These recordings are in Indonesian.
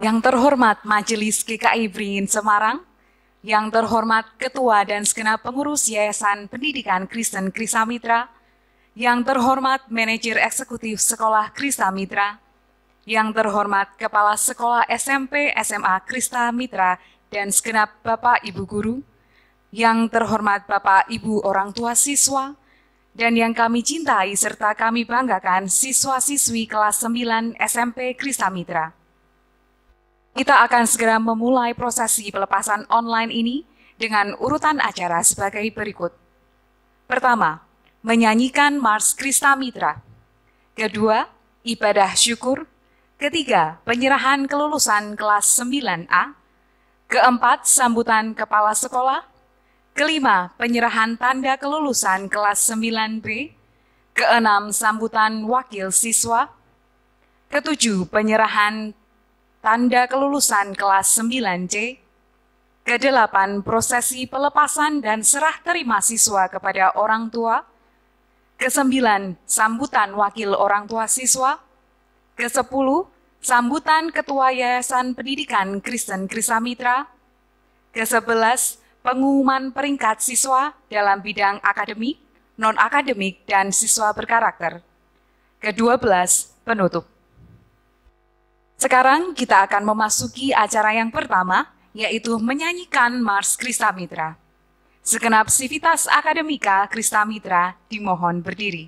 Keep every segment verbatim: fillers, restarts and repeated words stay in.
Yang terhormat Majelis G K I Beringin Semarang, yang terhormat Ketua dan segenap pengurus Yayasan Pendidikan Kristen Krista Mitra, yang terhormat Manajer Eksekutif Sekolah Krista Mitra, yang terhormat Kepala Sekolah S M P S M A Krista Mitra dan segenap Bapak Ibu Guru, yang terhormat Bapak Ibu orang tua siswa, dan yang kami cintai serta kami banggakan siswa-siswi kelas sembilan S M P Krista Mitra. Kita akan segera memulai prosesi pelepasan online ini dengan urutan acara sebagai berikut. Pertama, menyanyikan Mars Krista Mitra. Kedua, ibadah syukur. Ketiga, penyerahan kelulusan kelas sembilan A. Keempat, sambutan kepala sekolah. Kelima, penyerahan tanda kelulusan kelas sembilan B. Keenam, sambutan wakil siswa. Ketujuh, penyerahan tanda kelulusan kelas sembilan C. Kedelapan, prosesi pelepasan dan serah terima siswa kepada orang tua. Kesembilan, sambutan wakil orang tua siswa. Kesepuluh, sambutan Ketua Yayasan Pendidikan Kristen Krista Mitra. Kesebelas, pengumuman peringkat siswa dalam bidang akademik, non-akademik, dan siswa berkarakter. Kedua belas, penutup. Sekarang kita akan memasuki acara yang pertama, yaitu menyanyikan Mars Krista Mitra. Segenap sivitas akademika Krista Mitra dimohon berdiri.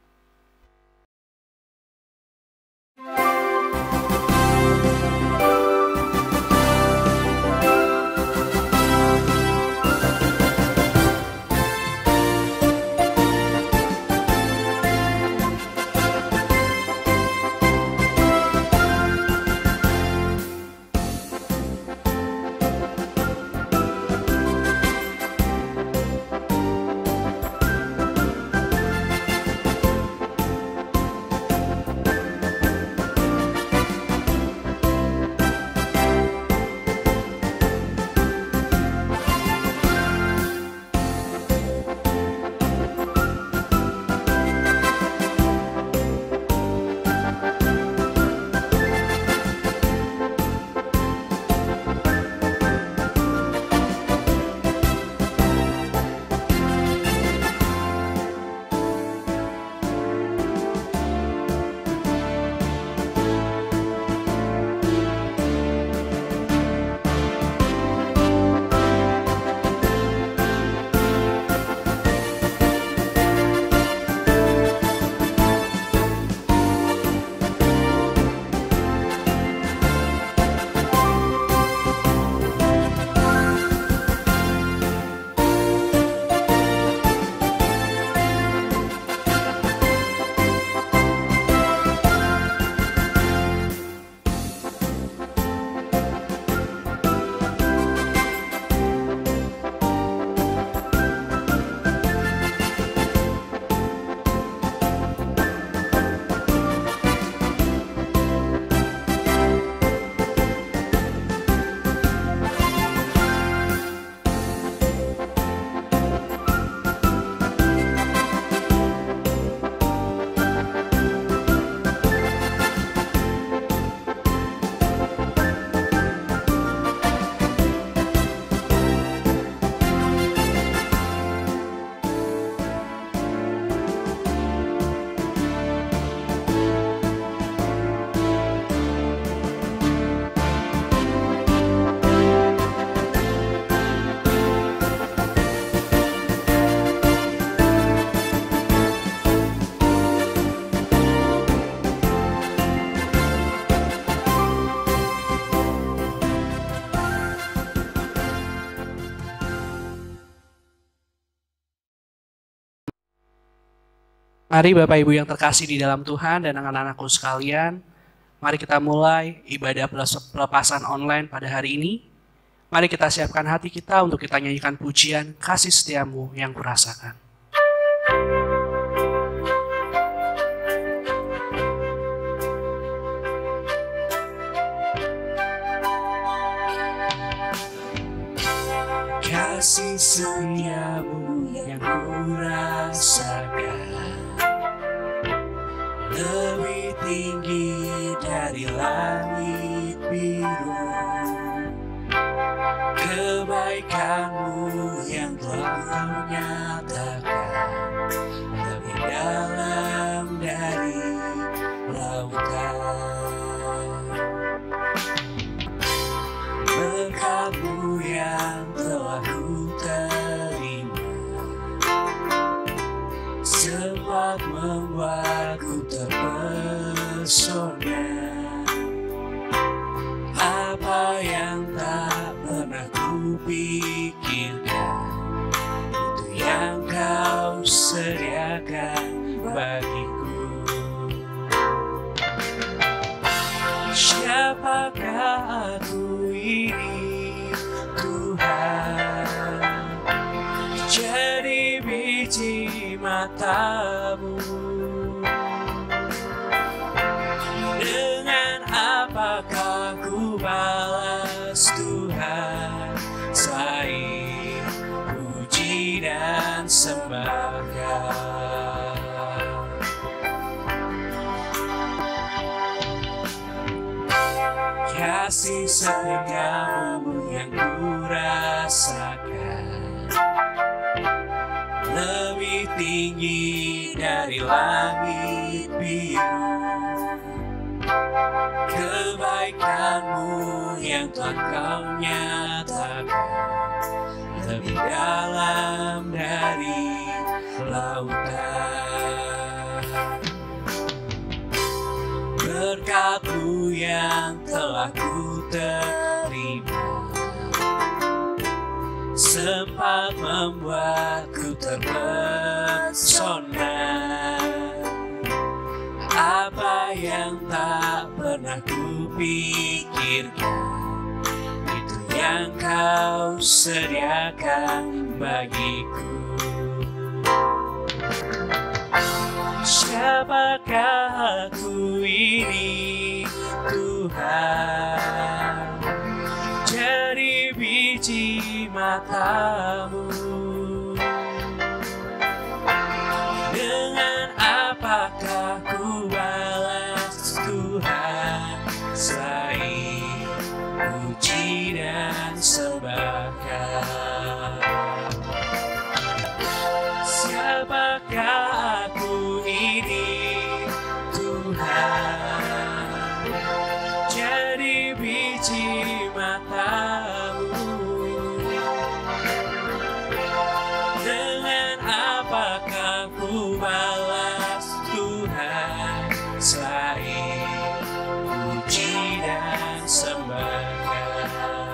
Mari Bapak Ibu yang terkasih di dalam Tuhan dan anak-anakku sekalian, mari kita mulai ibadah pelepasan online pada hari ini. Mari kita siapkan hati kita untuk kita nyanyikan pujian Kasih Setiamu yang Kurasakan. Kasih setiamu yang kurasakan lebih tinggi dari langit biru, kebaikan-Mu yang telah Kau nyatakan lebih dalam dari lautan. Berkat-Mu yang telah ku terima sempat membuatku terpesona. Apa yang tak pernah ku pikirkan, itu yang Kau sediakan bagiku. Siapakah aku ini, Tuhan? Jadi biji mata-Mu. Dengan apakah ku balas, Tuhan, selain puji dan sembahkan? Kasih setia-Mu yang ku rasakan lebih tinggi dari langit biru. Kebaikan-Mu yang telah Kau nyatakan lebih dalam dari lautan. Berkat-Mu yang telah ku terima sempat membuatku terpesona. Apa yang tak pernah ku pikirkan, itu yang Kau sediakan bagiku. Siapakah aku ini, Tuhan? Jadi biji mata-Mu. Dengan apakah ku balas, Tuhan, selain puji dan sembahkan? Siapakah aku ini, Tuhan? Jadi biji mata-Mu. Dengan apakah ku balas, Tuhan, selain puji dan sembahkan?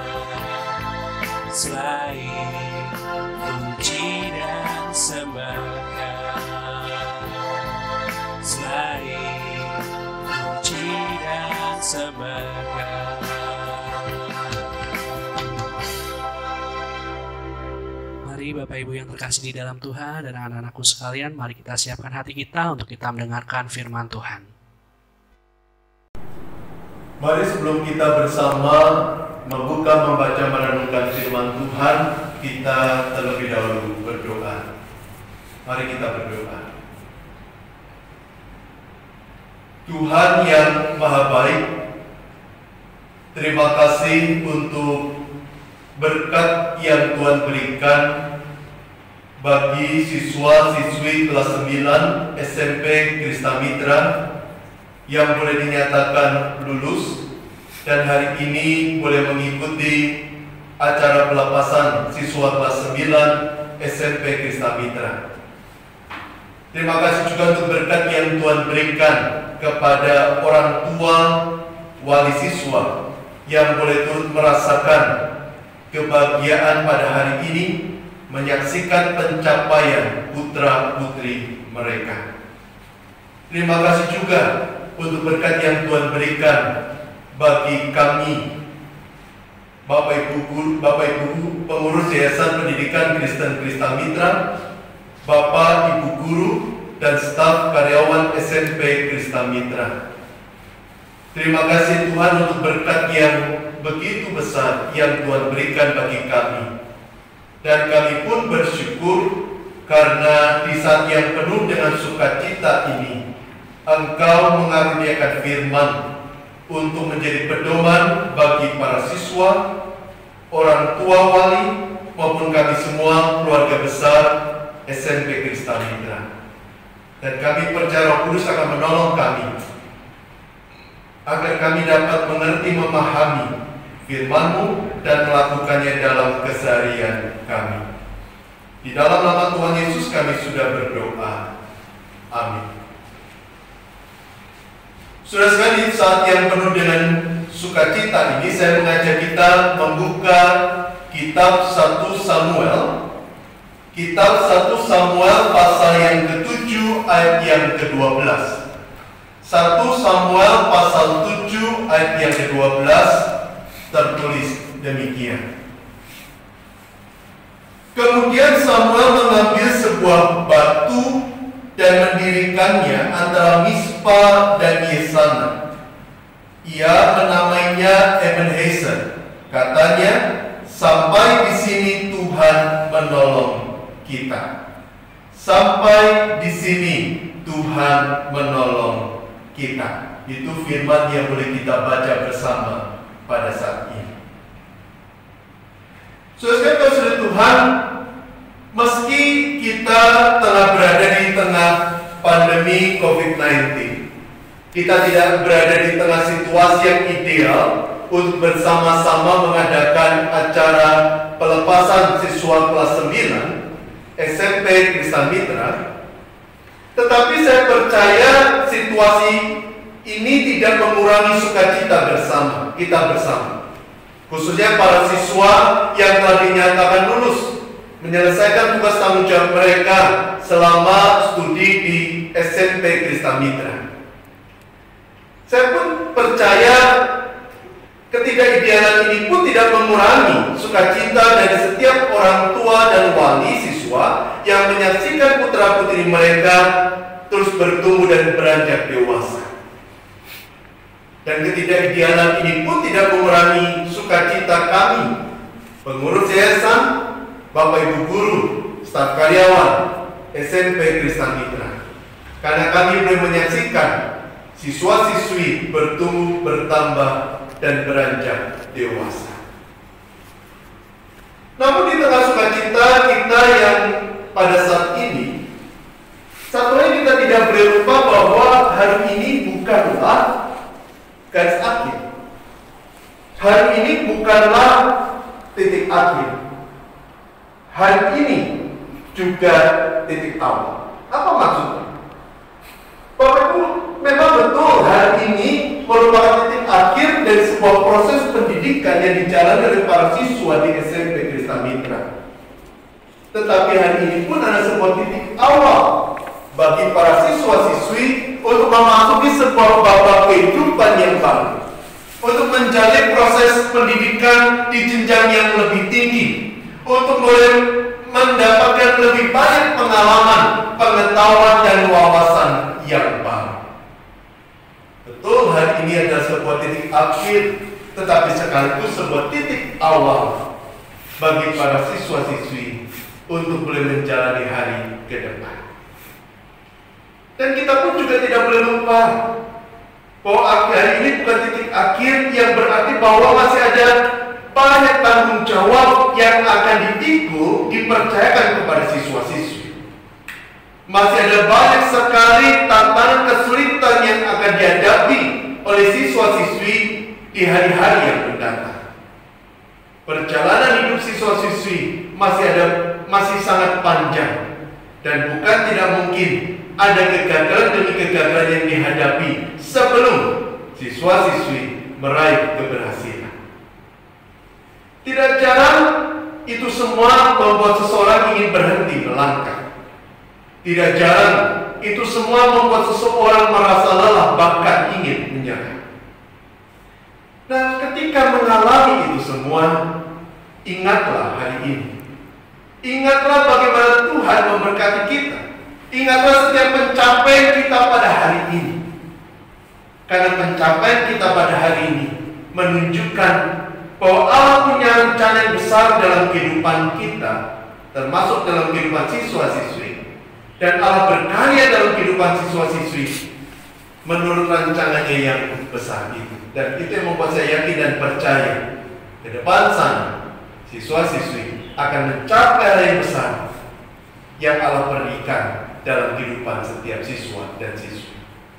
Selain puji dan sembahkan, selain puji dan sembahkan. Mari Bapak Ibu yang terkasih di dalam Tuhan dan anak-anakku sekalian, mari kita siapkan hati kita untuk kita mendengarkan firman Tuhan. Mari sebelum kita bersama membuka, membaca, merenungkan firman Tuhan, kita terlebih dahulu berdoa. Mari kita berdoa. Tuhan yang Maha Baik, terima kasih untuk berkat yang Tuhan berikan bagi siswa-siswi kelas sembilan S M P Krista Mitra yang boleh dinyatakan lulus dan hari ini boleh mengikuti acara pelepasan siswa kelas sembilan S M P Krista Mitra. Terima kasih juga untuk berkat yang Tuhan berikan kepada orang tua wali siswa yang boleh turut merasakan kebahagiaan pada hari ini menyaksikan pencapaian putra-putri mereka. Terima kasih juga untuk berkat yang Tuhan berikan bagi kami, Bapak Ibu guru, Bapak Ibu pengurus Yayasan Pendidikan Kristen Krista Mitra, Bapak Ibu guru dan staf karyawan S M P Krista Mitra. Terima kasih Tuhan untuk berkat yang begitu besar yang Tuhan berikan bagi kami. Dan kami pun bersyukur karena di saat yang penuh dengan sukacita ini, Engkau mengaruniakan firman untuk menjadi pedoman bagi para siswa, orang tua wali, maupun kami semua keluarga besar S M P Krista Mitra. Dan kami percaya Roh Kudus akan menolong kami agar kami dapat mengerti, memahami firman-Mu dan melakukannya dalam keseharian kami. Di dalam nama Tuhan Yesus kami sudah berdoa. Amin. Saudara sekalian, saat yang penuh dengan sukacita ini, saya mengajak kita membuka kitab satu Samuel. Kitab satu Samuel pasal yang ketujuh ayat yang kedua belas. satu Samuel pasal tujuh ayat yang kedua belas tertulis demikian. Kemudian Samuel mengambil sebuah batu dan mendirikannya antara Mispa dan Yesana. Ia menamainya Ebenezer. Katanya, sampai di sini Tuhan menolong kita. Sampai di sini Tuhan menolong kita. Itu firman yang boleh kita baca bersama pada saat ini. Saudara-saudara Tuhan, meski kita telah berada di tengah pandemi covid sembilan belas, kita tidak berada di tengah situasi yang ideal untuk bersama-sama mengadakan acara pelepasan siswa kelas sembilan S M P Krista Mitra. Tetapi saya percaya situasi ini tidak mengurangi sukacita bersama, kita bersama. Khususnya para siswa yang telah dinyatakan lulus, menyelesaikan tugas tanggung jawab mereka selama studi di S M P Krista Mitra. Saya pun percaya ketidakidealan ini pun tidak mengurangi sukacita dari setiap orang tua dan wali siswa yang menyaksikan putra-putri mereka terus bertumbuh dan beranjak dewasa. Dan ketidakidealan ini pun tidak mengurangi sukacita kami, pengurus yayasan, Bapak Ibu guru, staf karyawan S M P Krista Mitra, karena kami boleh menyaksikan siswa-siswi bertumbuh, bertambah, dan beranjak dewasa. Namun di tengah sukacita kita yang pada saat ini, satu hal kita tidak boleh lupa bahwa hari ini bukanlah garis akhir. Hari ini bukanlah titik akhir. Hari ini juga titik awal. Apa maksudnya? Bapak Ibu, memang betul hari ini merupakan titik akhir dari sebuah proses pendidikan yang dijalani oleh para siswa di S M P Krista Mitra. Tetapi hari ini pun ada sebuah titik awal bagi para siswa-siswi untuk memasuki sebuah babak kehidupan yang baru, untuk menjalani proses pendidikan di jenjang yang lebih tinggi, untuk mulai mendapatkan lebih banyak pengalaman, pengetahuan, dan wawasan yang baru. Betul, hari ini adalah sebuah titik akhir, tetapi sekaligus sebuah titik awal bagi para siswa-siswi untuk boleh menjalani hari ke depan. Dan kita pun juga tidak boleh lupa bahwa hari ini bukan titik akhir yang berarti bahwa masih ada banyak tanggung jawab yang akan dipikul, dipercayakan kepada siswa-siswi. Masih ada banyak sekali tantangan kesulitan yang akan dihadapi oleh siswa-siswi di hari-hari yang mendatang. Perjalanan hidup siswa-siswi masih ada masih sangat panjang, dan bukan tidak mungkin ada kegagalan demi kegagalan yang dihadapi sebelum siswa-siswi meraih keberhasilan. Tidak jarang itu semua membuat seseorang ingin berhenti melangkah. Tidak jarang itu semua membuat seseorang merasa lelah, bahkan ingin menyerah. Nah, ketika mengalami itu semua, ingatlah hari ini. Ingatlah bagaimana Tuhan memberkati kita. Ingatlah setiap pencapaian kita pada hari ini. Karena pencapaian kita pada hari ini menunjukkan bahwa Allah punya rencana yang besar dalam kehidupan kita, termasuk dalam kehidupan siswa-siswi. Dan Allah berkarya dalam kehidupan siswa-siswi menurut rencananya yang besar itu. Dan itu yang membuat saya yakin dan percaya ke depan sana, siswa-siswi akan mencapai hal yang besar yang Allah berikan dalam kehidupan setiap siswa dan siswi.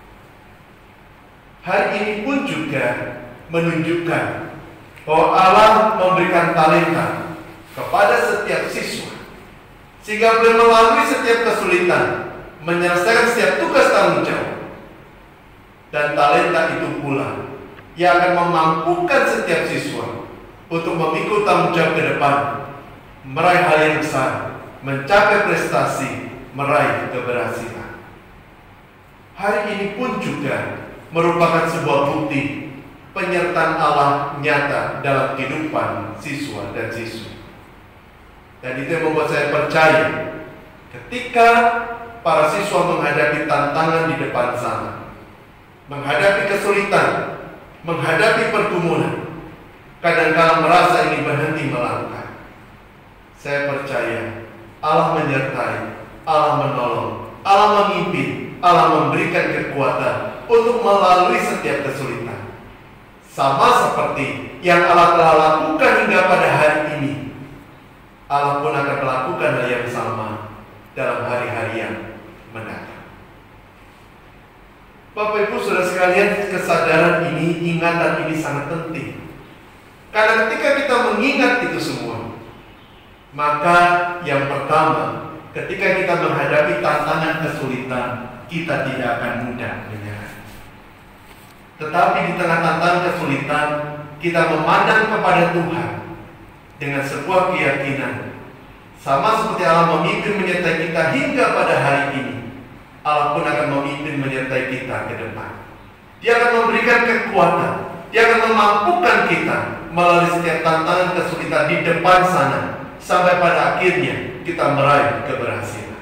Hari ini pun juga menunjukkan bahwa Allah memberikan talenta kepada setiap siswa, sehingga boleh melalui setiap kesulitan menyelesaikan setiap tugas tanggung jawab. Dan talenta itu pula yang akan memampukan setiap siswa untuk memikul tanggung jawab ke depan, meraih hal yang besar, mencapai prestasi, meraih keberhasilan. Hari ini pun juga merupakan sebuah bukti penyertaan Allah nyata dalam kehidupan siswa dan siswi. Dan itu yang membuat saya percaya ketika para siswa menghadapi tantangan di depan sana, menghadapi kesulitan, menghadapi pergumulan, kadang-kadang merasa ingin berhenti melangkah. Saya percaya Allah menyertai, Allah menolong, Allah memimpin, Allah memberikan kekuatan untuk melalui setiap kesulitan. Sama seperti yang Allah telah lakukan hingga pada hari ini, Allah pun akan melakukan hal yang sama dalam hari-hari yang mendatang. Bapak Ibu Saudara sekalian, kesadaran ini, ingatan ini sangat penting. Karena ketika kita mengingat itu semua, maka yang pertama, ketika kita menghadapi tantangan kesulitan, kita tidak akan mudah menyerah. Tetapi di tengah tantangan kesulitan, kita memandang kepada Tuhan dengan sebuah keyakinan, sama seperti Allah memimpin menyertai kita hingga pada hari ini, Allah pun akan memimpin menyertai kita ke depan. Dia akan memberikan kekuatan, Dia akan memampukan kita melalui setiap tantangan kesulitan di depan sana, sampai pada akhirnya kita meraih keberhasilan.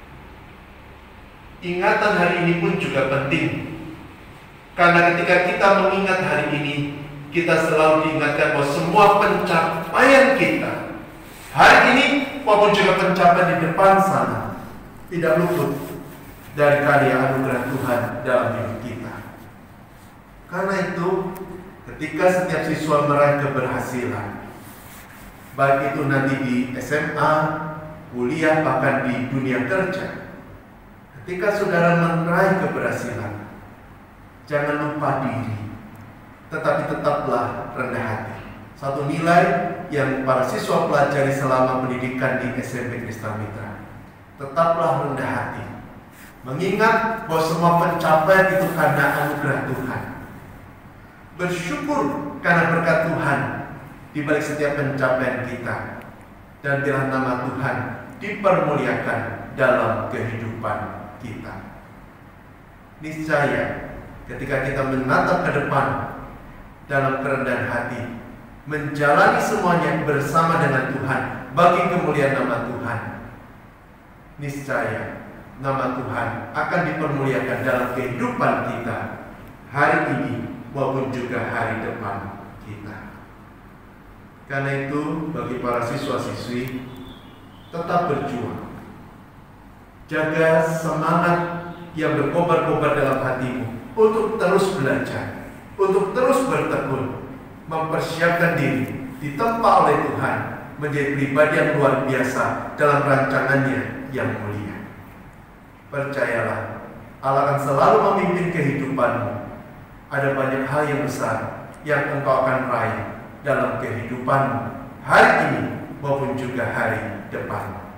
Ingatan hari ini pun juga penting, karena ketika kita mengingat hari ini, kita selalu diingatkan bahwa semua pencapaian kita hari ini maupun juga pencapaian di depan sana tidak luput dari karya anugerah Tuhan dalam hidup kita. Karena itu, ketika setiap siswa meraih keberhasilan, baik itu nanti di S M A, kuliah, bahkan di dunia kerja, ketika saudara meraih keberhasilan, jangan lupa diri, tetapi tetaplah rendah hati. Satu nilai yang para siswa pelajari selama pendidikan di S M P Krista Mitra, tetaplah rendah hati, mengingat bahwa semua pencapaian itu karena anugerah Tuhan. Bersyukur karena berkat Tuhan di balik setiap pencapaian kita, dan biarlah nama Tuhan dipermuliakan dalam kehidupan kita. Niscaya ketika kita menatap ke depan dalam kerendahan hati, menjalani semuanya bersama dengan Tuhan bagi kemuliaan nama Tuhan, niscaya nama Tuhan akan dipermuliakan dalam kehidupan kita hari ini maupun juga hari depan kita. Karena itu, bagi para siswa-siswi, tetap berjuang. Jaga semangat yang berkobar-kobar dalam hatimu untuk terus belajar, untuk terus bertekun, mempersiapkan diri ditempa oleh Tuhan menjadi pribadi yang luar biasa dalam rancangannya yang mulia. Percayalah, Allah akan selalu memimpin kehidupanmu. Ada banyak hal yang besar yang engkau akan raih dalam kehidupanmu hari ini maupun juga hari depan.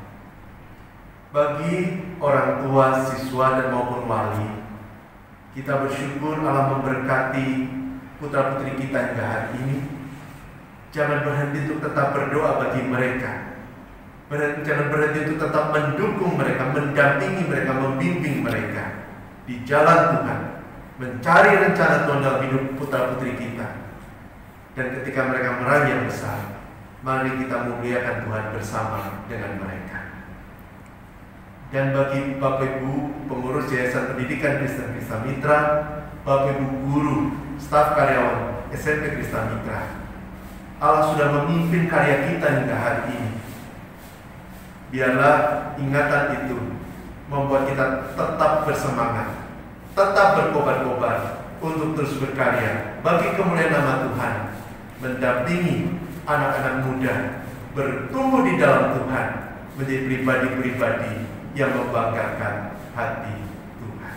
Bagi orang tua, siswa, dan maupun wali, kita bersyukur Allah memberkati putra putri kita hingga hari ini. Jangan berhenti untuk tetap berdoa bagi mereka. Berhenti, jangan berhenti untuk tetap mendukung mereka, mendampingi mereka, membimbing mereka di jalan Tuhan, mencari rencana Tuhan dalam hidup putra putri kita. Dan ketika mereka meraih yang besar, mari kita memuliakan Tuhan bersama dengan mereka. Dan bagi Bapak Ibu pengurus Yayasan Pendidikan Kristen Krista Mitra, Bapak Ibu guru, staf karyawan S M P Krista Mitra, Allah sudah memimpin karya kita hingga hari ini. Biarlah ingatan itu membuat kita tetap bersemangat, tetap berkobar-kobar untuk terus berkarya bagi kemuliaan nama Tuhan, mendampingi anak-anak muda bertumbuh di dalam Tuhan, menjadi pribadi-pribadi yang membanggakan hati Tuhan.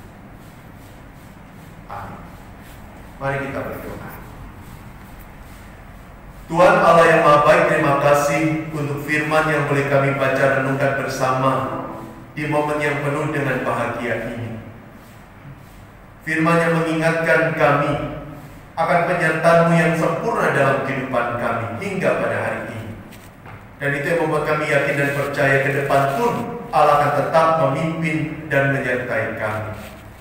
Amin. Mari kita berdoa. Tuhan Allah yang Maha Baik, terima kasih untuk firman yang boleh kami baca renungkan bersama di momen yang penuh dengan bahagia ini. Firman yang mengingatkan kami akan penyertaan-Mu yang sempurna dalam kehidupan kami hingga pada hari ini. Dan itu yang membuat kami yakin dan percaya ke depan pun Allah akan tetap memimpin dan menyertai kami.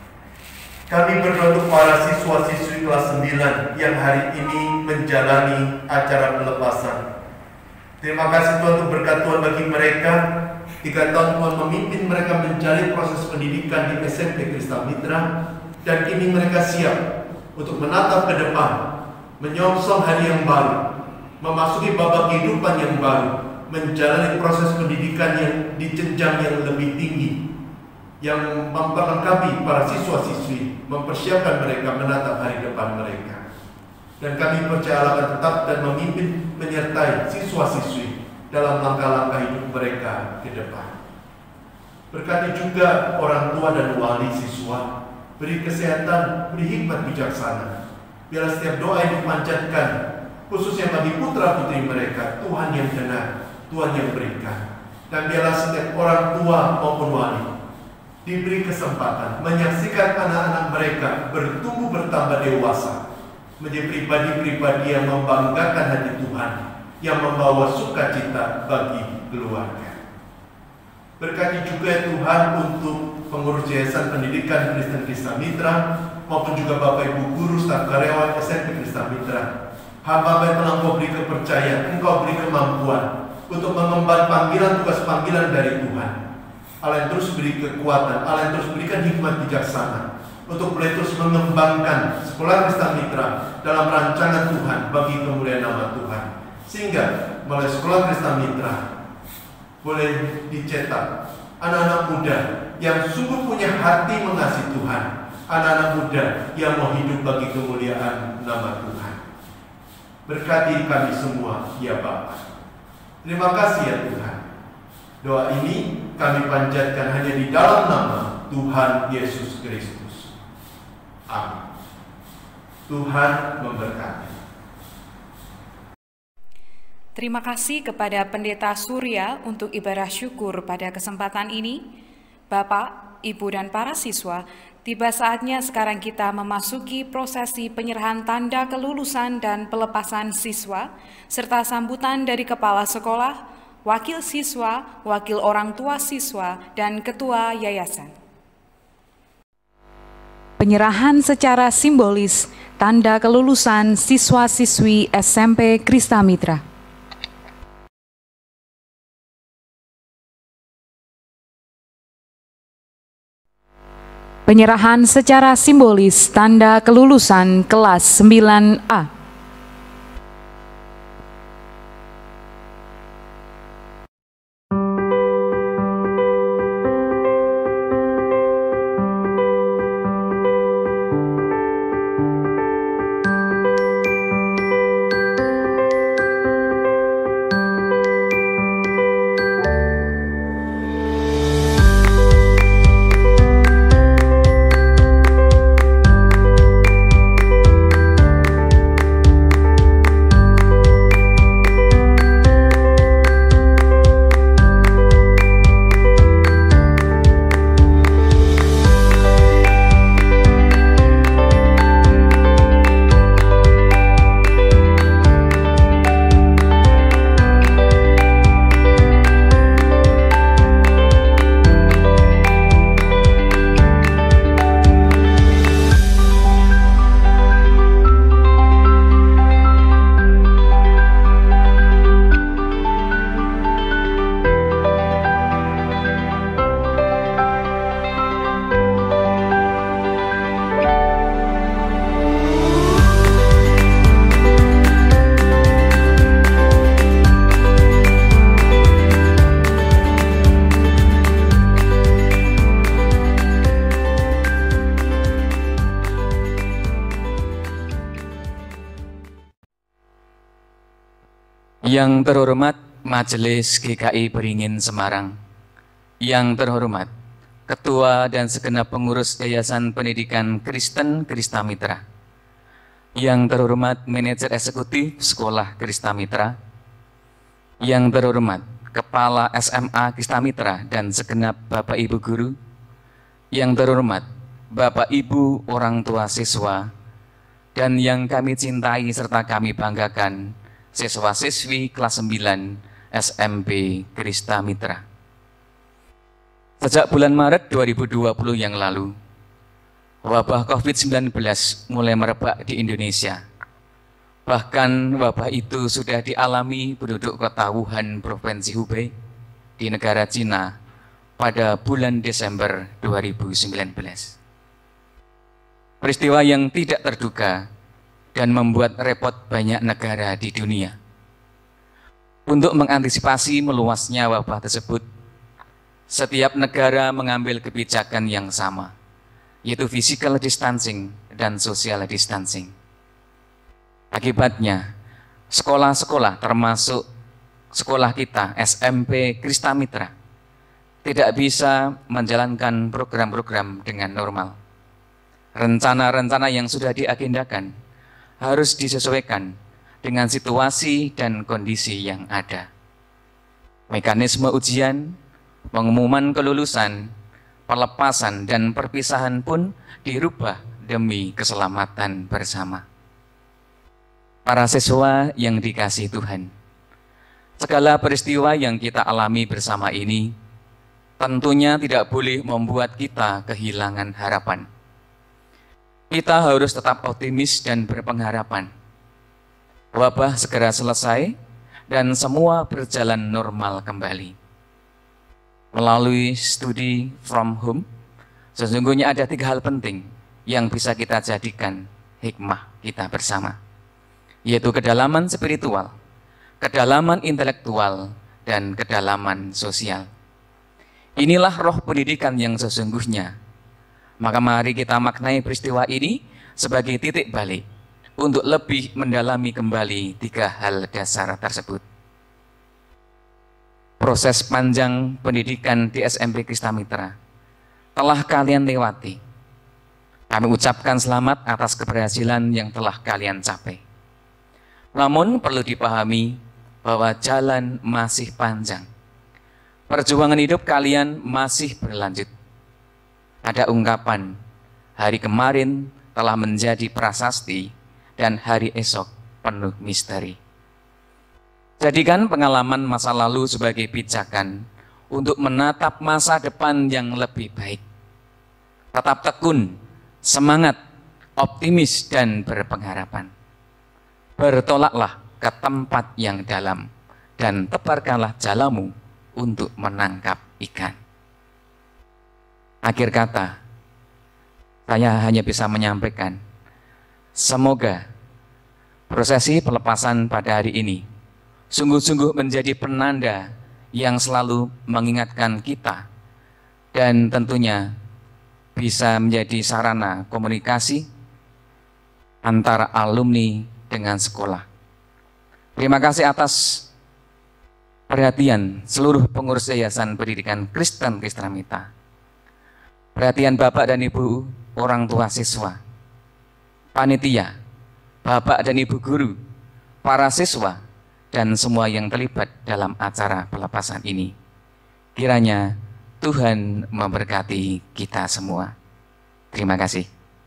Kami berdoa untuk para siswa-siswi kelas sembilan yang hari ini menjalani acara pelepasan. Terima kasih Tuhan untuk berkat Tuhan bagi mereka. Tiga tahun Tuhan memimpin mereka mencari proses pendidikan di S M P Kristamitra. Dan kini mereka siap untuk menatap ke depan, menyongsong hari yang baru, memasuki babak kehidupan yang baru, menjalani proses pendidikan yang di jenjang yang lebih tinggi, yang memperlengkapi para siswa-siswi, mempersiapkan mereka menatap hari depan mereka. Dan kami percaya Allah akan tetap dan memimpin, menyertai siswa-siswi dalam langkah-langkah hidup mereka ke depan. Berkati juga orang tua dan wali siswa, beri kesehatan, beri hikmat bijaksana. Biarlah setiap doa yang dipanjatkan, khususnya bagi putra-putri mereka, Tuhan yang benar, Tuhan yang berikan. Dan biarlah setiap orang tua maupun wali diberi kesempatan menyaksikan anak-anak mereka bertumbuh bertambah dewasa, menjadi pribadi-pribadi yang membanggakan hati Tuhan, yang membawa sukacita bagi keluarga. Berkati juga Tuhan untuk pengurus Yayasan Pendidikan Kristen Kristamitra maupun juga Bapak Ibu guru staf karyawan S M P Kristamitra. Hamba yang telah Engkau beri kepercayaan, Engkau beri kemampuan untuk mengemban panggilan tugas panggilan dari Tuhan. Allah yang terus beri kekuatan, Allah yang terus berikan hikmat bijaksana untuk boleh terus mengembangkan sekolah Kristamitra dalam rancangan Tuhan bagi kemuliaan nama Tuhan. Sehingga melalui sekolah Kristamitra boleh dicetak anak-anak muda yang sungguh punya hati mengasihi Tuhan, anak-anak muda yang mau hidup bagi kemuliaan nama Tuhan. Berkati kami semua, ya Bapa. Terima kasih ya Tuhan. Doa ini kami panjatkan hanya di dalam nama Tuhan Yesus Kristus. Amin. Tuhan memberkati. Terima kasih kepada Pendeta Surya untuk ibadah syukur pada kesempatan ini. Bapak, Ibu, dan para siswa, tiba saatnya sekarang kita memasuki prosesi penyerahan tanda kelulusan dan pelepasan siswa, serta sambutan dari kepala sekolah, wakil siswa, wakil orang tua siswa, dan ketua yayasan. Penyerahan secara simbolis tanda kelulusan siswa-siswi S M P Kristamitra. Penyerahan secara simbolis tanda kelulusan kelas sembilan A. Yang terhormat Majelis G K I Beringin Semarang, yang terhormat Ketua dan segenap pengurus Yayasan Pendidikan Kristen Kristamitra, yang terhormat Manajer Eksekutif Sekolah Kristamitra, yang terhormat Kepala S M A Kristamitra dan segenap Bapak Ibu Guru, yang terhormat Bapak Ibu orang tua siswa, dan yang kami cintai serta kami banggakan, siswa-siswi kelas sembilan S M P Kristamitra. Sejak bulan Maret dua ribu dua puluh yang lalu, wabah COVID sembilan belas mulai merebak di Indonesia. Bahkan wabah itu sudah dialami penduduk kota Wuhan, Provinsi Hubei, di negara Cina pada bulan Desember dua ribu sembilan belas. Peristiwa yang tidak terduga dan membuat repot banyak negara di dunia. Untuk mengantisipasi meluasnya wabah tersebut, setiap negara mengambil kebijakan yang sama, yaitu physical distancing dan social distancing. Akibatnya, sekolah-sekolah termasuk sekolah kita S M P Kristamitra tidak bisa menjalankan program-program dengan normal. Rencana-rencana yang sudah diagendakan harus disesuaikan dengan situasi dan kondisi yang ada. Mekanisme ujian, pengumuman kelulusan, pelepasan, dan perpisahan pun dirubah demi keselamatan bersama. Para siswa yang dikasihi Tuhan, segala peristiwa yang kita alami bersama ini tentunya tidak boleh membuat kita kehilangan harapan. Kita harus tetap optimis dan berpengharapan. Wabah segera selesai dan semua berjalan normal kembali. Melalui studi from home, sesungguhnya ada tiga hal penting yang bisa kita jadikan hikmah kita bersama, yaitu kedalaman spiritual, kedalaman intelektual, dan kedalaman sosial. Inilah roh pendidikan yang sesungguhnya. Maka mari kita maknai peristiwa ini sebagai titik balik untuk lebih mendalami kembali tiga hal dasar tersebut. Proses panjang pendidikan di S M P Kristamitra telah kalian lewati. Kami ucapkan selamat atas keberhasilan yang telah kalian capai. Namun perlu dipahami bahwa jalan masih panjang. Perjuangan hidup kalian masih berlanjut. Ada ungkapan, hari kemarin telah menjadi prasasti dan hari esok penuh misteri. Jadikan pengalaman masa lalu sebagai pijakan untuk menatap masa depan yang lebih baik. Tetap tekun, semangat, optimis, dan berpengharapan. Bertolaklah ke tempat yang dalam dan tebarkanlah jalamu untuk menangkap ikan. Akhir kata, saya hanya bisa menyampaikan, semoga prosesi pelepasan pada hari ini sungguh-sungguh menjadi penanda yang selalu mengingatkan kita dan tentunya bisa menjadi sarana komunikasi antara alumni dengan sekolah. Terima kasih atas perhatian seluruh pengurus Yayasan Pendidikan Kristen Kristamitra. Perhatian Bapak dan Ibu orang tua siswa, panitia, Bapak dan Ibu guru, para siswa, dan semua yang terlibat dalam acara pelepasan ini. Kiranya Tuhan memberkati kita semua. Terima kasih.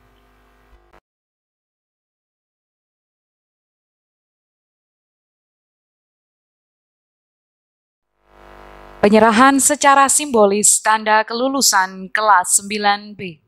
Penyerahan secara simbolis tanda kelulusan kelas sembilan B.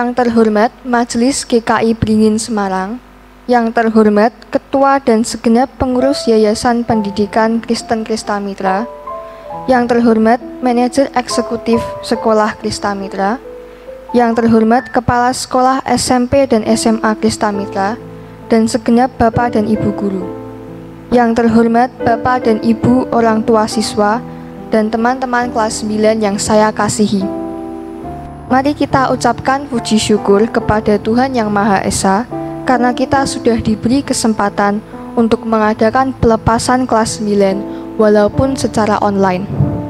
Yang terhormat Majelis G K I Beringin Semarang, yang terhormat Ketua dan segenap pengurus Yayasan Pendidikan Kristen Kristamitra, yang terhormat Manajer Eksekutif Sekolah Kristamitra, yang terhormat Kepala Sekolah S M P dan S M A Kristamitra, dan segenap Bapak dan Ibu guru. Yang terhormat Bapak dan Ibu orang tua siswa, dan teman-teman kelas sembilan yang saya kasihi. Mari kita ucapkan puji syukur kepada Tuhan Yang Maha Esa, karena kita sudah diberi kesempatan untuk mengadakan pelepasan kelas sembilan, walaupun secara online.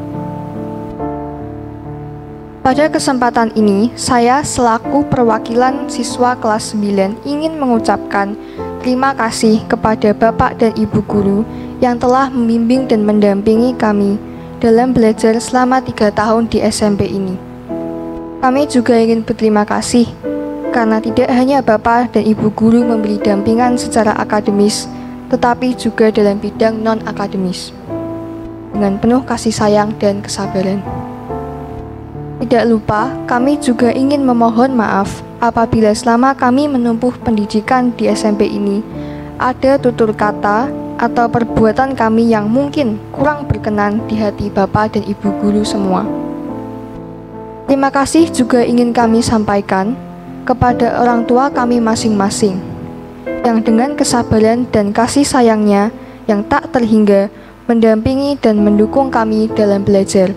Pada kesempatan ini, saya selaku perwakilan siswa kelas sembilan ingin mengucapkan terima kasih kepada Bapak dan Ibu guru yang telah membimbing dan mendampingi kami dalam belajar selama tiga tahun di S M P ini. Kami juga ingin berterima kasih karena tidak hanya Bapak dan Ibu guru memberi dampingan secara akademis, tetapi juga dalam bidang non-akademis, dengan penuh kasih sayang dan kesabaran. Tidak lupa, kami juga ingin memohon maaf apabila selama kami menempuh pendidikan di S M P ini, ada tutur kata atau perbuatan kami yang mungkin kurang berkenan di hati Bapak dan Ibu guru semua. Terima kasih juga ingin kami sampaikan kepada orang tua kami masing-masing, yang dengan kesabaran dan kasih sayangnya yang tak terhingga mendampingi dan mendukung kami dalam belajar.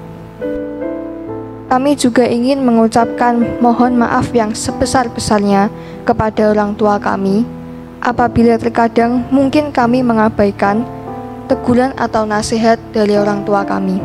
Kami juga ingin mengucapkan mohon maaf yang sebesar-besarnya kepada orang tua kami, apabila terkadang mungkin kami mengabaikan teguran atau nasihat dari orang tua kami.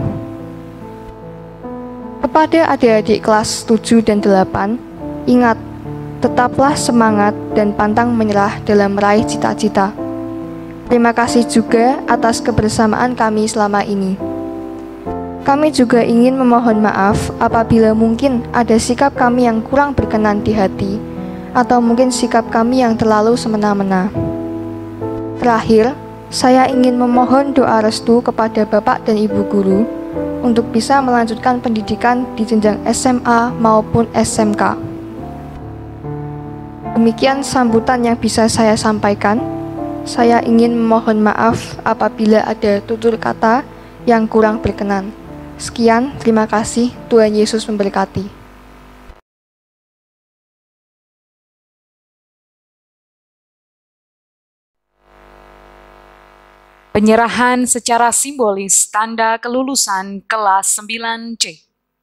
Kepada adik-adik kelas tujuh dan delapan, ingat, tetaplah semangat dan pantang menyerah dalam meraih cita-cita. Terima kasih juga atas kebersamaan kami selama ini. Kami juga ingin memohon maaf apabila mungkin ada sikap kami yang kurang berkenan di hati, atau mungkin sikap kami yang terlalu semena-mena. Terakhir, saya ingin memohon doa restu kepada Bapak dan Ibu guru untuk bisa melanjutkan pendidikan di jenjang S M A maupun S M K. Demikian sambutan yang bisa saya sampaikan. Saya ingin memohon maaf apabila ada tutur kata yang kurang berkenan. Sekian, terima kasih. Tuhan Yesus memberkati. Penyerahan secara simbolis tanda kelulusan kelas sembilan C.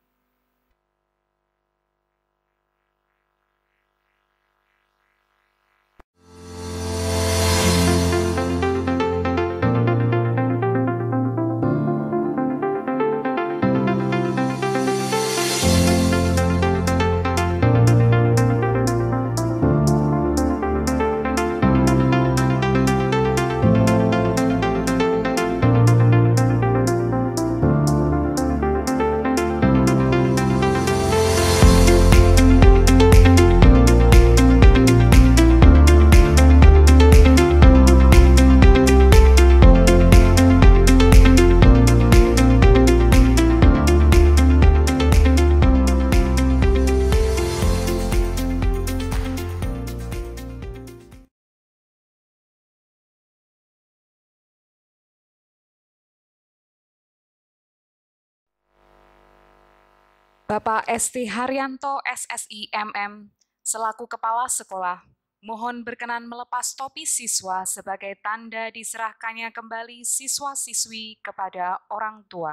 Bapak S T Haryanto S S I M M, selaku Kepala Sekolah, mohon berkenan melepas topi siswa sebagai tanda diserahkannya kembali siswa-siswi kepada orang tua.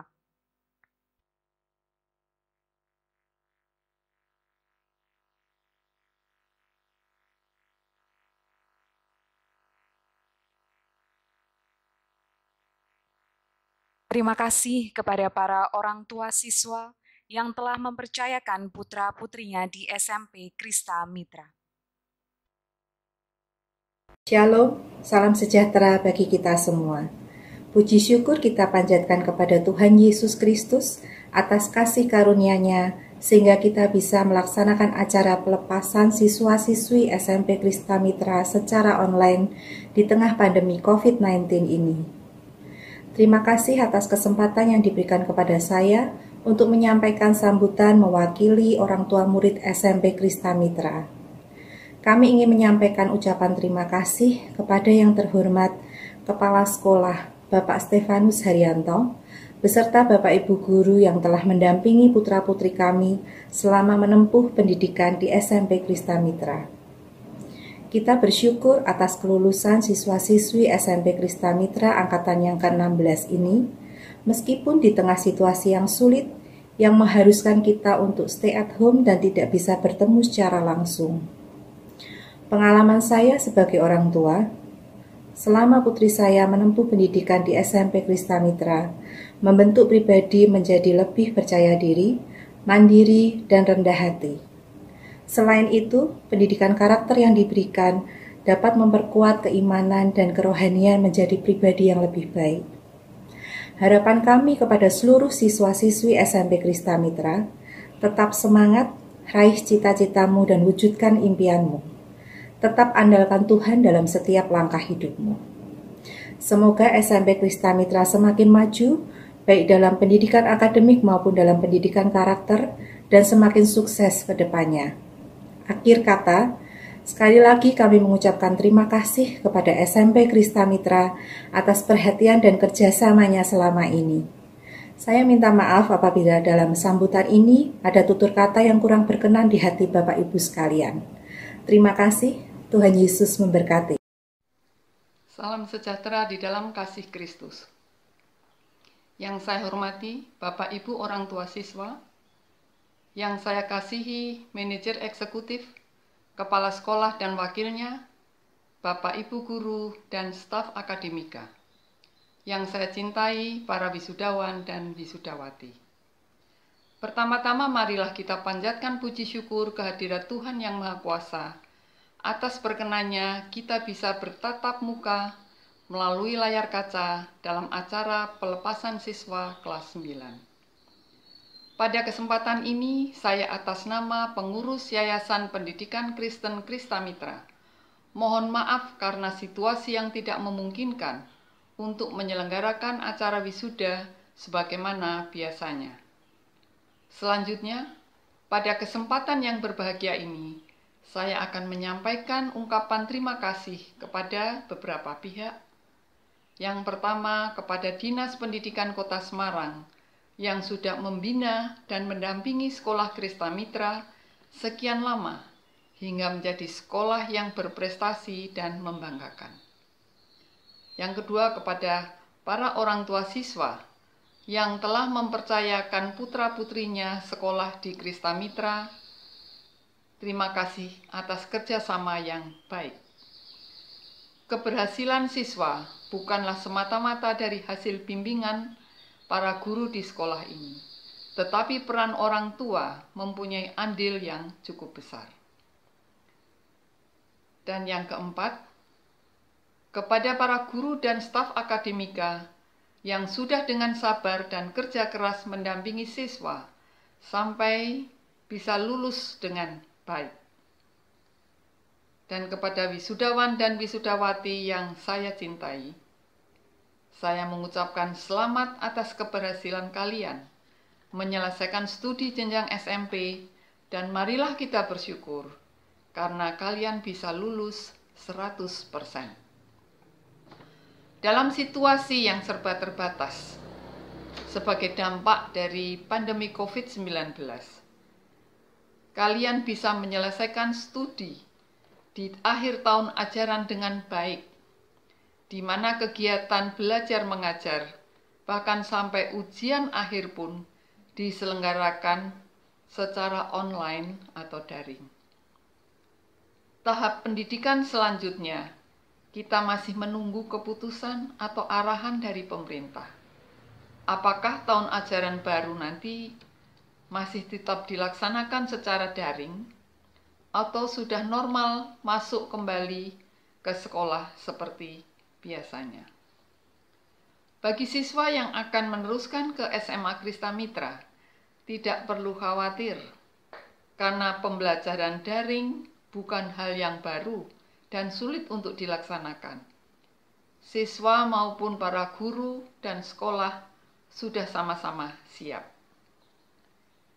Terima kasih kepada para orang tua siswa yang telah mempercayakan putra-putrinya di S M P Kristamitra. Shalom, salam sejahtera bagi kita semua. Puji syukur kita panjatkan kepada Tuhan Yesus Kristus atas kasih karunia-Nya, sehingga kita bisa melaksanakan acara pelepasan siswa-siswi S M P Kristamitra secara online di tengah pandemi covid sembilan belas ini. Terima kasih atas kesempatan yang diberikan kepada saya untuk menyampaikan sambutan mewakili orang tua murid S M P Krista Mitra. Kami ingin menyampaikan ucapan terima kasih kepada yang terhormat Kepala Sekolah Bapak Stefanus Haryanto, beserta Bapak Ibu Guru yang telah mendampingi putra-putri kami selama menempuh pendidikan di S M P Krista Mitra. Kita bersyukur atas kelulusan siswa-siswi S M P Krista Mitra angkatan yang ke enam belas ini, meskipun di tengah situasi yang sulit yang mengharuskan kita untuk stay at home dan tidak bisa bertemu secara langsung. Pengalaman saya sebagai orang tua, selama putri saya menempuh pendidikan di S M P Krista Mitra, membentuk pribadi menjadi lebih percaya diri, mandiri, dan rendah hati. Selain itu, pendidikan karakter yang diberikan dapat memperkuat keimanan dan kerohanian menjadi pribadi yang lebih baik. Harapan kami kepada seluruh siswa-siswi S M P Krista Mitra, tetap semangat, raih cita-citamu dan wujudkan impianmu. Tetap andalkan Tuhan dalam setiap langkah hidupmu. Semoga S M P Krista Mitra semakin maju, baik dalam pendidikan akademik maupun dalam pendidikan karakter, dan semakin sukses ke depannya. Akhir kata, sekali lagi kami mengucapkan terima kasih kepada S M P Krista Mitra atas perhatian dan kerjasamanya selama ini. Saya minta maaf apabila dalam sambutan ini ada tutur kata yang kurang berkenan di hati Bapak Ibu sekalian. Terima kasih, Tuhan Yesus memberkati. Salam sejahtera di dalam kasih Kristus. Yang saya hormati Bapak Ibu orang tua siswa, yang saya kasihi manajer eksekutif, kepala sekolah dan wakilnya, Bapak Ibu guru dan staf akademika, yang saya cintai para wisudawan dan wisudawati. Pertama-tama marilah kita panjatkan puji syukur kehadirat Tuhan yang Maha Kuasa, atas perkenannya kita bisa bertatap muka melalui layar kaca dalam acara pelepasan siswa kelas sembilan. Pada kesempatan ini, saya atas nama pengurus Yayasan Pendidikan Kristen Krista Mitra, mohon maaf karena situasi yang tidak memungkinkan untuk menyelenggarakan acara wisuda sebagaimana biasanya. Selanjutnya, pada kesempatan yang berbahagia ini, saya akan menyampaikan ungkapan terima kasih kepada beberapa pihak. Yang pertama, kepada Dinas Pendidikan Kota Semarang, yang sudah membina dan mendampingi sekolah Krista Mitra sekian lama hingga menjadi sekolah yang berprestasi dan membanggakan. Yang kedua, kepada para orang tua siswa yang telah mempercayakan putra-putrinya sekolah di Krista Mitra. Terima kasih atas kerjasama yang baik. Keberhasilan siswa bukanlah semata-mata dari hasil bimbingan para guru di sekolah ini, tetapi peran orang tua mempunyai andil yang cukup besar. Dan yang keempat, kepada para guru dan staf akademika yang sudah dengan sabar dan kerja keras mendampingi siswa sampai bisa lulus dengan baik. Dan kepada wisudawan dan wisudawati yang saya cintai, saya mengucapkan selamat atas keberhasilan kalian menyelesaikan studi jenjang S M P, dan marilah kita bersyukur karena kalian bisa lulus seratus persen. Dalam situasi yang serba terbatas, sebagai dampak dari pandemi covid sembilan belas, kalian bisa menyelesaikan studi di akhir tahun ajaran dengan baik, di mana kegiatan belajar mengajar, bahkan sampai ujian akhir pun diselenggarakan secara online atau daring. Tahap pendidikan selanjutnya, kita masih menunggu keputusan atau arahan dari pemerintah. Apakah tahun ajaran baru nanti masih tetap dilaksanakan secara daring, atau sudah normal masuk kembali ke sekolah seperti biasanya. Bagi siswa yang akan meneruskan ke S M A Krista Mitra, tidak perlu khawatir, karena pembelajaran daring bukan hal yang baru dan sulit untuk dilaksanakan. Siswa maupun para guru dan sekolah sudah sama-sama siap.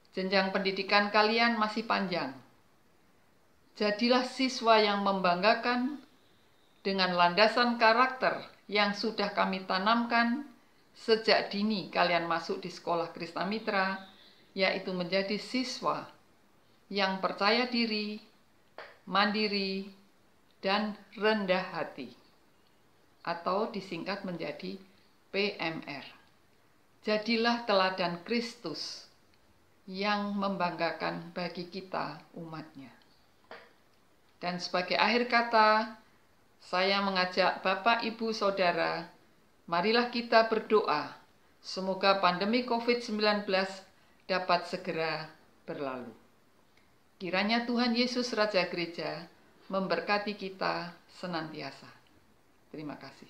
Jenjang pendidikan kalian masih panjang. Jadilah siswa yang membanggakan dengan landasan karakter yang sudah kami tanamkan sejak dini kalian masuk di sekolah Kristamitra, yaitu menjadi siswa yang percaya diri, mandiri, dan rendah hati, atau disingkat menjadi P M R. Jadilah teladan Kristus yang membanggakan bagi kita umatnya. Dan sebagai akhir kata, saya mengajak Bapak, Ibu, Saudara, marilah kita berdoa, semoga pandemi covid sembilan belas dapat segera berlalu. Kiranya Tuhan Yesus Raja Gereja memberkati kita senantiasa. Terima kasih.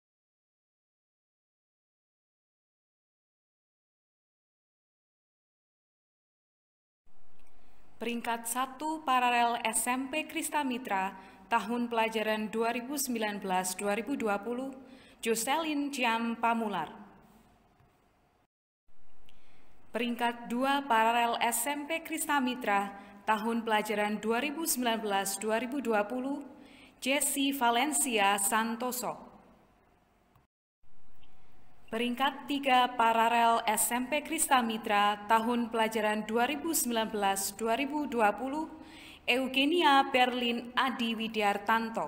Peringkat satu Paralel S M P Kristamitra tahun pelajaran dua ribu sembilan belas dua ribu dua puluh, Jocelyn Ciam Pamular. Peringkat dua Paralel S M P Kristamitra tahun pelajaran dua ribu sembilan belas dua ribu dua puluh, Jesse Valencia Santoso. Peringkat tiga Paralel S M P Kristamitra tahun pelajaran dua ribu sembilan belas dua ribu dua puluh, Eugenia Berlin Adi Widiartanto.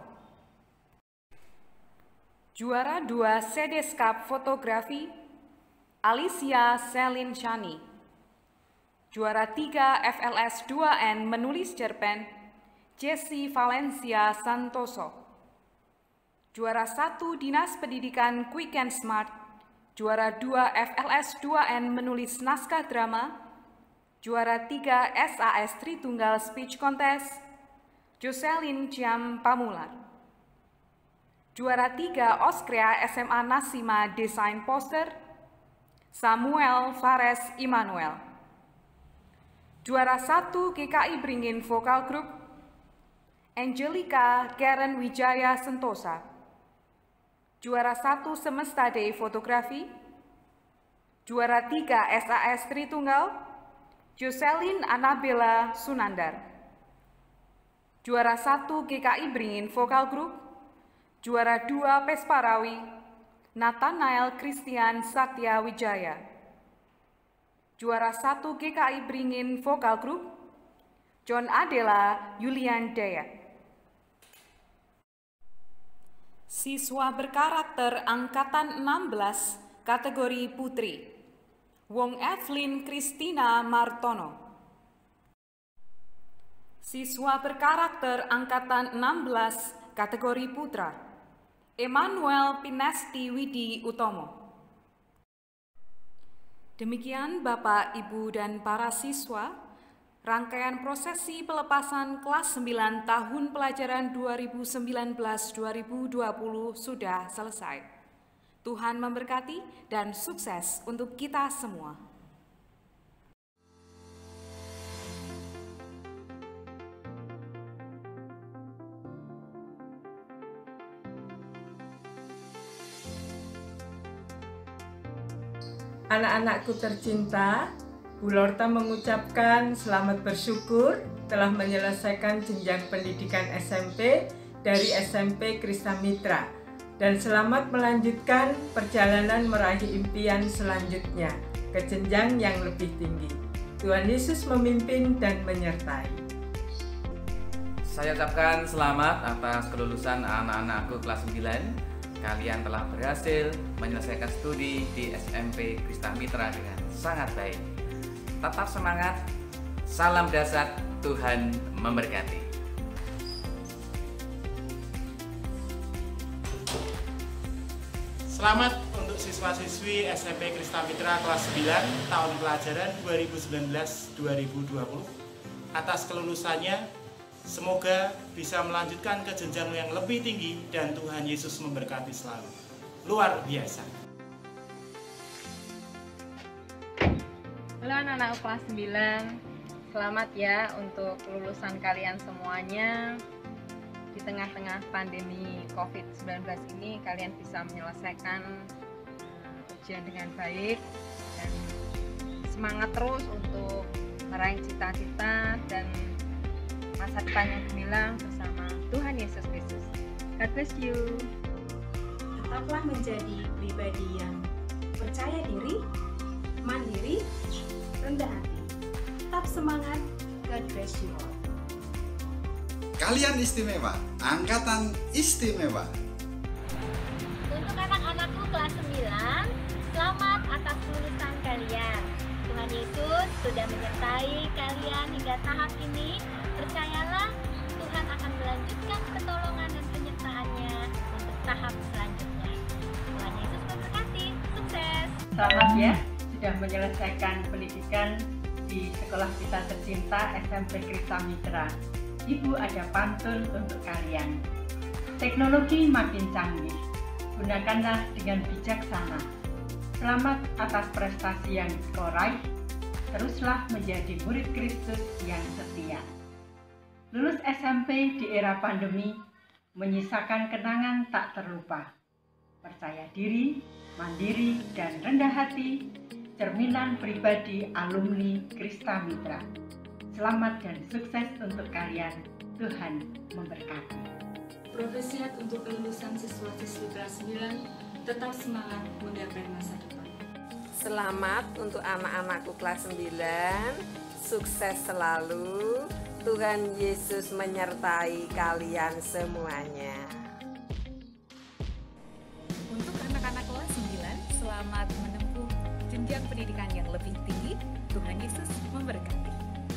Juara dua Sedes Cup Fotografi, Alicia Selin Shani. Juara tiga F L S dua N Menulis Cerpen, Jesse Valencia Santoso. Juara satu Dinas Pendidikan Quick and Smart. Juara dua F L S dua N Menulis Naskah Drama. Juara tiga S A S Tritunggal Speech Contest, Jocelyn Ciam Pamular. Juara tiga Oskrea S M A Nasima Desain Poster, Samuel Fares Immanuel. Juara satu G K I Beringin Vokal Group, Angelica Karen Wijaya Sentosa. Juara satu Semesta Day Fotografi. Juara tiga S A S Tritunggal, Jocelyn Annabella Sunandar. Juara satu G K I Beringin Vokal Group. Juara dua Pesparawi, Nathanael Christian Satya Wijaya. Juara satu G K I Beringin Vokal Group, John Adela Yulian Daya. Siswa berkarakter Angkatan enam belas, kategori Putri, Wong Evelyn Christina Martono. Siswa berkarakter Angkatan enam belas, kategori Putra, Emmanuel Pinesti Widi Utomo. Demikian Bapak, Ibu, dan para siswa, rangkaian prosesi pelepasan kelas sembilan tahun pelajaran dua ribu sembilan belas dua ribu dua puluh sudah selesai. Tuhan memberkati dan sukses untuk kita semua. Anak-anakku tercinta, Bu Lorta mengucapkan selamat bersyukur telah menyelesaikan jenjang pendidikan S M P dari S M P Kristamitra dan selamat melanjutkan perjalanan meraih impian selanjutnya ke jenjang yang lebih tinggi. Tuhan Yesus memimpin dan menyertai. Saya ucapkan selamat atas kelulusan anak-anakku kelas sembilan. Kalian telah berhasil menyelesaikan studi di S M P Kristamitra dengan sangat baik. Tetap semangat, salam dasar, Tuhan memberkati. Selamat untuk siswa-siswi S M P Kristamitra kelas sembilan tahun pelajaran dua ribu sembilan belas dua ribu dua puluh. Atas kelulusannya, semoga bisa melanjutkan ke jenjang yang lebih tinggi dan Tuhan Yesus memberkati selalu. Luar biasa. Halo anak-anak kelas sembilan, selamat ya untuk kelulusan kalian semuanya. Di tengah-tengah pandemi covid sembilan belas ini, kalian bisa menyelesaikan uh, ujian dengan baik dan semangat terus untuk meraih cita-cita dan masa depan yang gemilang bersama Tuhan Yesus Kristus. God bless you. Tetaplah menjadi pribadi yang percaya diri, mandiri, rendah hati. Tetap semangat. God bless you all. Kalian istimewa, angkatan istimewa. Untuk anak-anakku kelas sembilan, selamat atas kelulusan kalian. Tuhan Yesus sudah menyertai kalian hingga tahap ini. Percayalah, Tuhan akan melanjutkan pertolongan dan penyertaannya untuk tahap selanjutnya. Tuhan Yesus memberkati. Sukses! Selamat ya, sudah menyelesaikan pendidikan di sekolah kita tercinta S M P Krista Mitra. Ibu ada pantun untuk kalian. Teknologi makin canggih, gunakanlah dengan bijaksana. Selamat atas prestasi yang kau raih, teruslah menjadi murid Kristus yang setia. Lulus S M P di era pandemi menyisakan kenangan tak terlupa. Percaya diri, mandiri, dan rendah hati, cerminan pribadi alumni Krista Mitra. Selamat dan sukses untuk kalian. Tuhan memberkati. Profesiat untuk kelulusan siswa-siswi kelas sembilan, tetap semangat menggapai masa depan. Selamat untuk anak-anakku kelas sembilan, sukses selalu. Tuhan Yesus menyertai kalian semuanya. Untuk anak-anak kelas sembilan, selamat menempuh jenjang pendidikan yang lebih tinggi. Tuhan Yesus memberkati.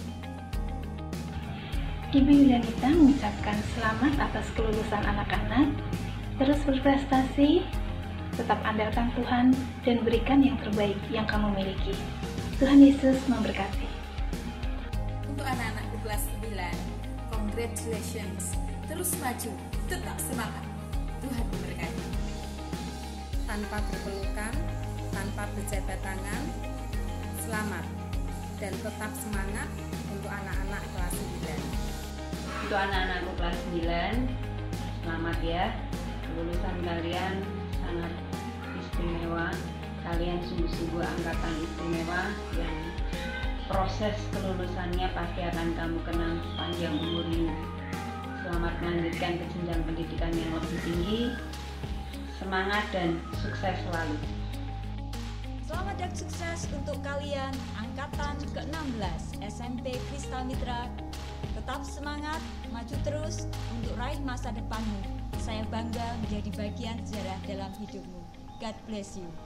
Ibu Yulianita mengucapkan selamat atas kelulusan anak-anak, terus berprestasi, tetap andalkan Tuhan, dan berikan yang terbaik yang kamu miliki. Tuhan Yesus memberkati. Untuk anak-anakku kelas sembilan, congratulations, terus maju, tetap semangat, Tuhan memberkati. Tanpa berpelukan, tanpa berjabat tangan, selamat, dan tetap semangat untuk anak-anak kelas sembilan. Untuk anak-anakku kelas sembilan, selamat ya, kelulusan kalian sangat istimewa. Kalian sungguh-sungguh angkatan istimewa yang proses kelulusannya pasti akan kamu kenang sepanjang umurmu. Selamat melanjutkan ke jenjang pendidikan yang lebih tinggi. Semangat dan sukses selalu. Selamat dan sukses untuk kalian angkatan ke enam belas S M P Krista Mitra. Tetap semangat, maju terus untuk raih masa depanmu. Saya bangga menjadi bagian sejarah dalam hidupmu. God bless you.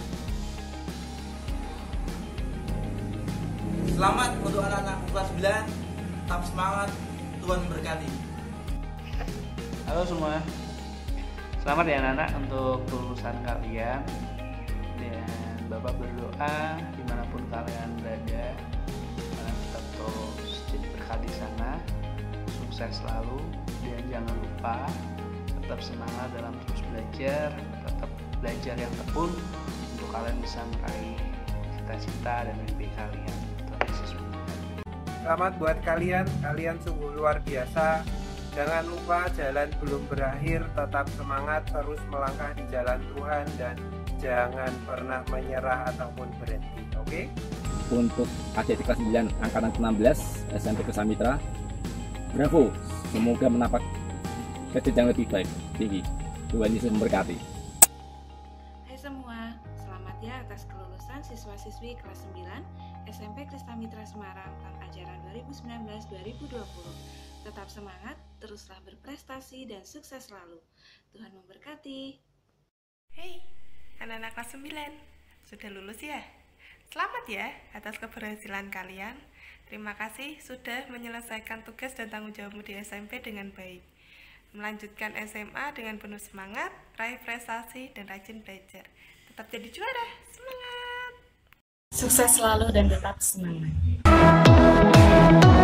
Selamat untuk anak-anak kelas sembilan, tetap semangat, Tuhan memberkati. Halo semua, selamat ya anak-anak untuk kelulusan kalian. Dan Bapak berdoa dimanapun kalian berada, kalian tetap terus jadi berkat di sana, sukses selalu, dan jangan lupa tetap semangat dalam terus belajar, tetap belajar yang tekun untuk kalian bisa meraih cita-cita dan mimpi kalian. Selamat buat kalian, kalian sungguh luar biasa. Jangan lupa jalan belum berakhir, tetap semangat terus melangkah di jalan Tuhan dan jangan pernah menyerah ataupun berhenti, oke? Okay? Untuk adik kelas sembilan angkatan enam belas S M P Krista Mitra, bravo, semoga menapak ke jenjang lebih baik tinggi. Tuhan Yesus memberkati. Hai semua, selamat ya atas kelulusan siswa-siswi kelas sembilan S M P Krista Mitra Semarang tahun ajaran dua ribu sembilan belas dua ribu dua puluh. Tetap semangat, teruslah berprestasi dan sukses selalu. Tuhan memberkati. Hei, anak-anak kelas sembilan, sudah lulus ya? Selamat ya atas keberhasilan kalian. Terima kasih sudah menyelesaikan tugas dan tanggung jawabmu di S M P dengan baik. Melanjutkan S M A dengan penuh semangat, raih prestasi dan rajin belajar. Tetap jadi juara, semangat! Sukses selalu dan tetap semangat.